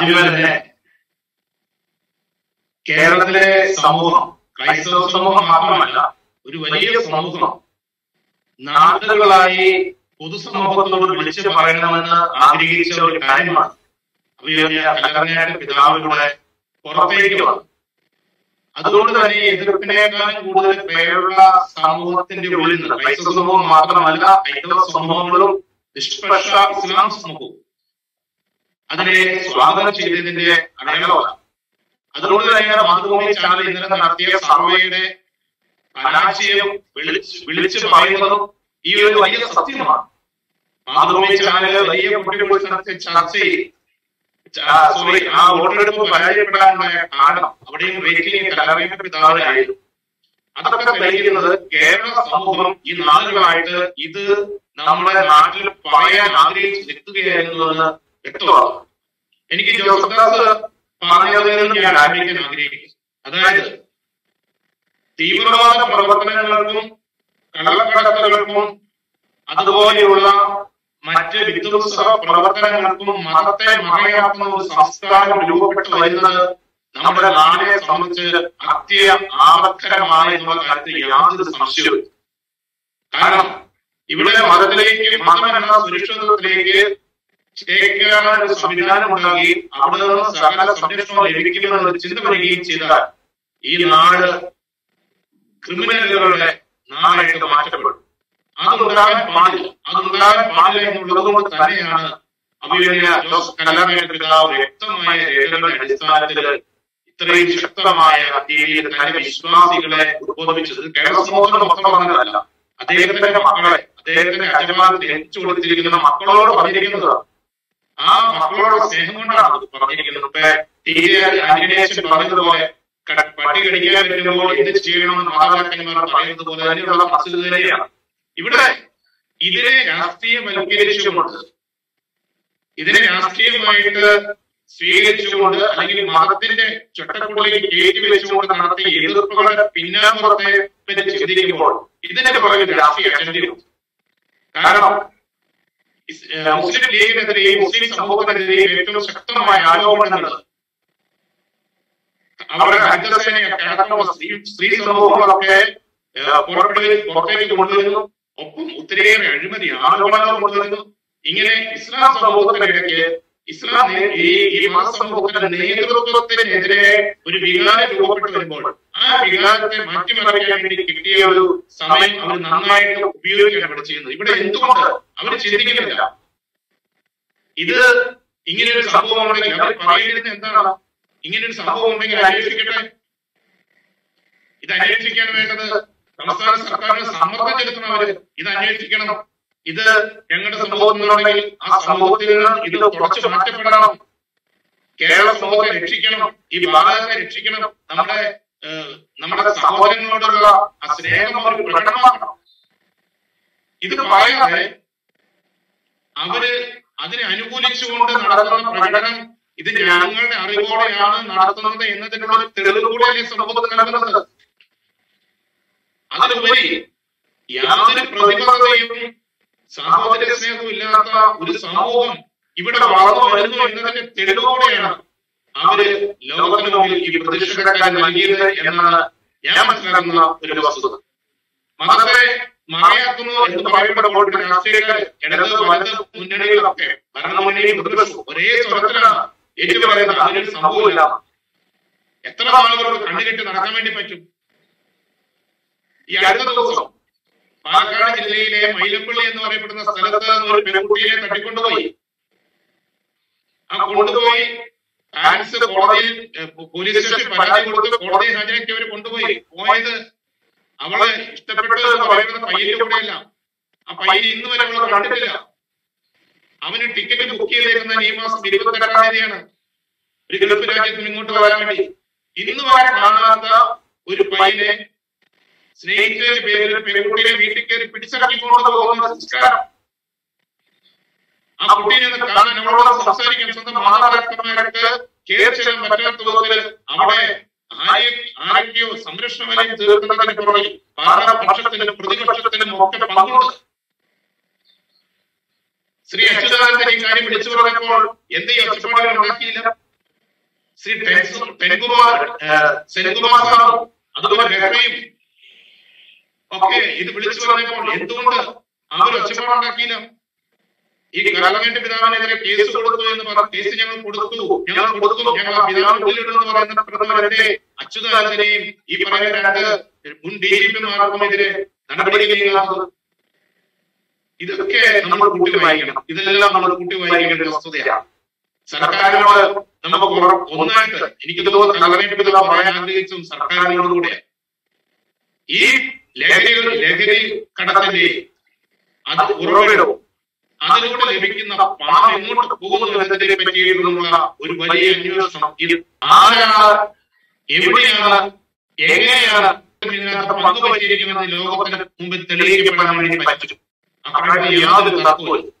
ആദ്യമേ തന്നെ കേരളത്തിലെ സമൂഹം, ക്രൈസ്തവ സമൂഹം മാത്രമല്ല, ഒരു വലിയ സമൂഹം നാളുകളായി പൊതുസമൂഹത്തോട് വിളിച്ചു പറയണമെന്ന് ആഗ്രഹിച്ച ഒരു കാര്യമാണ് അഭിമന്യ കല്ലറങ്ങാട്ട് പിതാവിലൂടെ പുറത്തേക്ക് വന്നു. അതുകൊണ്ട് തന്നെ എതിർപ്പിനേക്കാളും കൂടുതൽ പേരുള്ള സമൂഹത്തിന്റെ ഉള്ളിൽ നിന്ന്, ക്രൈസ്തവ സമൂഹം മാത്രമല്ല, ഹൈന്ദവ സമൂഹങ്ങളും നിഷ്പക്ഷ ഇസ്ലാം സമൂഹവും അതിനെ സ്വാഗതം ചെയ്തതിന്റെ അടയാളമാണ്. അതുകൊണ്ട് തന്നെയാണ് മാതൃഭൂമി ചാനൽ ഇന്നലെ നടത്തിയ സർവേയുടെ പരാജയം വിളിച്ചു പറയുന്നതും ഈ ഒരു വലിയ സത്യമാണ്. മാതൃഭൂമി ചാനല് വലിയ ചർച്ചയിൽ ആ വോട്ടെടുപ്പ് പരാജയപ്പെടാനുണ്ടായ കാരണം അവിടെയും റേറ്റിംഗ് കല്ലറങ്ങാട്ട് പിതാവിനായിരുന്നു. അതൊക്കെ തെളിയിക്കുന്നത് കേരള സമൂഹം ഈ നാളുകളായിട്ട് ഇത് നമ്മുടെ നാട്ടിൽ പറയാൻ ആഗ്രഹിച്ച് നിൽക്കുകയായിരുന്നു എന്ന് വ്യക്തമാണ്. എനിക്ക് ജോസഫ് ദാസ് പറഞ്ഞതിൽ നിന്ന് ഞാൻ ആരംഭിക്കാൻ ആഗ്രഹിക്കുന്നു. അതായത് തീവ്രവാദ പ്രവർത്തനങ്ങൾക്കും കള്ളക്കടത്തുകൾക്കും അതുപോലെയുള്ള മറ്റ് വിധ്വംസക പ്രവർത്തനങ്ങൾക്കും മതത്തെ മറയാക്കുന്ന ഒരു സംസ്കാരം രൂപപ്പെട്ടു വരുന്നത് നമ്മുടെ നാടിനെ സംബന്ധിച്ച് ആപത്കരമാണ് എന്നുള്ള കാര്യത്തിൽ യാതൊരു സംശയവും. കാരണം ഇവിടെ മതത്തിലേക്ക്, മതം എന്ന സുരക്ഷിതത്വത്തിലേക്ക് ചേക്കേറാൻ ഒരു സംവിധാനം ഉണ്ടാക്കി അവിടെ നിന്ന് സകല സംരക്ഷണം ലഭിക്കുമെന്നൊരു ചിന്ത വരികയും ചെയ്താൽ ഈ നാട് ക്രിമിനലുകളുടെ നാടായിട്ട് മാറ്റപ്പെടും. അതുണ്ടാകാൻ പാടില്ല എന്നുള്ളത് കൊണ്ട് തന്നെയാണ് അഭിമന്യ ജോസഫ് കല്ലറങ്ങാട്ട് പിതാവ് വ്യക്തമായ രേഖകളുടെ അടിസ്ഥാനത്തിൽ ഇത്രയും ശക്തമായ രീതിയിൽ തന്നെ വിശ്വാസികളെ ഉദ്ബോധിപ്പിച്ചത്. കേരള സമൂഹത്തിന് മൊത്തം പറഞ്ഞതല്ല, അദ്ദേഹത്തിന്റെ മക്കളെ, അദ്ദേഹത്തിന്റെ അച്ഛന്മാർക്ക് ജനിച്ചു കൊടുത്തിരിക്കുന്ന മക്കളോട് പറഞ്ഞിരിക്കുന്നത്. ആ മക്കളോട് സ്നേഹം കൊണ്ടാണ് അത് പറഞ്ഞിരിക്കുന്നത്. ആന്റണീഷൻ പറഞ്ഞതുപോലെ പട്ടി കടിക്കാൻ വരുമ്പോൾ എന്ത് ചെയ്യണമെന്ന് മാതാപിതാക്കന്മാർ പറയുന്നത് പോലെ തന്നെയുള്ള മസ്ജിദ് തന്നെയാണ്. ഇവിടെ ഇതിനെ രാഷ്ട്രീയവൽക്കരിച്ചുകൊണ്ട്, ഇതിനെ രാഷ്ട്രീയമായിട്ട് സ്വീകരിച്ചുകൊണ്ട് അല്ലെങ്കിൽ മതത്തിന്റെ ചട്ടക്കൂടിലേക്ക് കയറ്റി വെച്ചുകൊണ്ട് നടത്തിയ എതിർപ്പുകളുടെ പിന്നാമ്പുറത്തെ പറ്റി ചിന്തിക്കുമ്പോൾ ഇതിന്റെ പുറകിൽ രാഷ്ട്രീയ അജണ്ടയുണ്ട്. കാരണം മുസ്ലിം ലീഗിനെതിരെയും മുസ്ലിം സമൂഹത്തിനെതിരെയും ഏറ്റവും ശക്തമായ ആരോപണങ്ങൾ അവരുടെ ഹരിതസേനയൊക്കെ അടക്കമുള്ള സ്ത്രീ സമൂഹങ്ങളൊക്കെ പുറത്തേക്ക് കൊണ്ടുവരുന്നു. ഒപ്പം ഒത്തിരിയേറെ അഴിമതി ആരോപണങ്ങൾ കൊണ്ടുവരുന്നു. ഇങ്ങനെ ഇസ്ലാം സമൂഹത്തിനിടയ്ക്ക് ഈ മതസമൂഹത്തിന്റെ നേതൃത്വത്തിനെതിരെ ഒരു വികാരം രൂപപ്പെട്ടു വരുമ്പോൾ ആ വികാരത്തെ മാറ്റിമറിക്കാൻ വേണ്ടി കിട്ടിയ ഒരു സമയം അവർ നന്നായിട്ട് ഉപയോഗിക്കുകയാണ് ഇവിടെ ചെയ്യുന്നത്. ഇവിടെ എന്തുകൊണ്ട് അവർ ചിന്തിക്കുന്നില്ല? ഇത് ഇങ്ങനെയൊരു സംഭവം ഉണ്ടെങ്കിൽ അവർ പറയുന്നത് എന്താണ്? ഇങ്ങനെയൊരു സംഭവം ഉണ്ടെങ്കിൽ അന്വേഷിക്കട്ടെ. ഇത് അന്വേഷിക്കാൻ വേണ്ടത് സംസ്ഥാന സർക്കാരിന് സമ്മർദ്ദം ചെലുത്തണവര് ഇത് അന്വേഷിക്കണം. ഇത് ഞങ്ങളുടെ സമൂഹത്തിലാണെങ്കിൽ ആ സമൂഹത്തിൽ നിന്ന് ഇത് തുടച്ചു മാറ്റപ്പെടണം. കേരള സമൂഹത്തെ രക്ഷിക്കണം, ഈ ഭാരതത്തെ രക്ഷിക്കണം. നമ്മുടെ സഹോദരങ്ങളോടുള്ള ആ സ്നേഹം അവർ പ്രകടമാക്കണം. ഇത് പറയാതെ അവര് അതിനെ അനുകൂലിച്ചുകൊണ്ട് നടത്തുന്ന പ്രകടനം ഇത് ഞങ്ങളുടെ അറിവോടെയാണ് നടത്തുന്നത് എന്നതിനുള്ള തെളിവ് കൂടെയല്ലേ സമൂഹത്തിൽ നൽകുന്നത്. അതിലുപരി യാതൊരു പ്രതിബദ്ധതയും സഹോദര സ്നേഹവും ഇല്ലാത്ത ഒരു സമൂഹം ഇവിടെ വളർന്നു വരുന്നു എന്നതിന്റെ തെളിവോടെയാണ് അവര് ലോകത്തിന് മുമ്പിൽ ഈ പ്രതിഷേധക്കാരൻ നൽകിയത് എന്നാണ് ഞാൻ മനസ്സിലാക്കുന്ന ഒരു വസ്തുത. മതത്തെ മറയാക്കുന്നു എന്ന് പറയപ്പെടുമ്പോൾ രാഷ്ട്രീയക്കാര്, ഇടത് വലത് മുന്നണികളൊക്കെ, ഭരണമുന്നണിയും പ്രതിപക്ഷവും ഒരേ സ്വരത്തിലാണ് ഏറ്റു പറയുന്നത് അതിനൊരു സംഭവമില്ല. എത്ര ആളുകളോട് കണ്ണുകെട്ടി നടക്കാൻ വേണ്ടി പറ്റും? ഈ അടുത്ത ദിവസം പാലക്കാട് ജില്ലയിലെ മൈലപ്പള്ളി എന്ന് പറയപ്പെടുന്ന സ്ഥലത്ത് ഒരു പെൺകുട്ടിയെ തട്ടിക്കൊണ്ടുപോയി. ആ കൊണ്ടുപോയി പാരന്റ്സ് കോടതിയിൽ പോലീസ് സ്റ്റേഷൻ പരാതി കൊടുത്ത് കോടതിയിൽ ഹാജരാക്കി അവര് കൊണ്ടുപോയി. പോയത് അവളെ ഇഷ്ടപ്പെട്ടു എന്ന് പറയുന്നത് പയ്യന്റെ കൂടെയല്ല. ആ പയ്യൻ ഇന്ന് വരെ അവളെ കണ്ടിട്ടില്ല. അവന് ടിക്കറ്റ് ബുക്ക് ചെയ്തേക്കുന്ന ഈ മാസം 28-ാം തീയതിയാണ് ഒരു ഗൾഫ് രാജ്യത്തിന് ഇങ്ങോട്ട് വരാൻ വേണ്ടി. ഇന്ന് വരെ കാണാത്ത ഒരു പയ്യനെ സ്നേഹിച്ചതിന്റെ പേരിൽ പെൺകുട്ടിയെ വീട്ടിൽ കയറി പിടിച്ചിറക്കിക്കൊണ്ട് പോകുന്ന സംസ്കാരം. ആ കുട്ടീനെ കാണാൻ, അവളോട് സംസാരിക്കാൻ സ്വന്തം മാതാപിതാക്കന്മാർക്ക് കെയർ ചെയ്യാൻ പറ്റാത്ത വിധത്തിൽ അവിടെ ആരോഗ്യോ സംരക്ഷണ വലയം തീർക്കുന്നതിന് പുറകിൽ ഭരണപക്ഷത്തിനും പ്രതിപക്ഷത്തിനും ഒക്കെ പങ്കുണ്ട്. ശ്രീ അച്യുതാനന്ദൻ ഈ കാര്യം വിളിച്ചു പറഞ്ഞപ്പോൾ എന്ത് ഈ ഒച്ചപ്പാടുകൾ ഉണ്ടാക്കിയില്ല? ശ്രീ സെൻകുമാർ സാറും അതുപോലെ ബെഹ്റയും ഒക്കെ ഇത് വിളിച്ചു പറഞ്ഞപ്പോൾ എന്തുകൊണ്ട് അവർ ഒച്ചപ്പാടുണ്ടാക്കിയില്ല? ഈ കലാമേന്റെ പിതാവിനെതിരെ കേസ് കൊടുത്തു എന്ന് പറഞ്ഞ കേസ് ഞങ്ങൾ കൊടുക്കും, ഞങ്ങൾ ആ പിതാവിന് ഉള്ളിലിടുമെന്ന് പറയുന്ന പ്രഥമന്റെ അച്യുതാനന്ദനെയും ഈ പറയുന്ന 2 മുൻ DGP-മാർക്കുമെതിരെ നടപടി കൈകാണുന്നത്. ഇതൊക്കെ നമ്മൾ കൂട്ടി വായിക്കണം. ഇതെല്ലാം നമ്മൾ കൂട്ടി വായിക്കേണ്ട വസ്തുതയാണ്. സർക്കാരിനോട് നമുക്ക് ഒന്നായിട്ട് എനിക്ക് തോന്നുന്നു കലാമേന്റെ പിതാവ് പറയാൻ ആഗ്രഹിച്ചും സർക്കാരിനോട് കൂടെ ഈ ലഹരി കടത്തിന്റെ അത് ഉറവിടവും അതിലൂടെ ലഭിക്കുന്ന പണം എങ്ങോട്ട് പോകുന്നു എന്നതിനെ പറ്റിയിട്ടുള്ള ഒരു വലിയ അന്വേഷണം, ആരാണ്, എവിടെയാണ്, എങ്ങനെയാണ് ഇതിനകത്ത് പങ്കുപറ്റിയിരിക്കുന്നത് ലോകത്തിന് മുമ്പിൽ തെളിയിക്കപ്പെടാൻ വേണ്ടി പറ്റും. അക്കാര്യത്തിൽ യാതൊരു തർക്കവും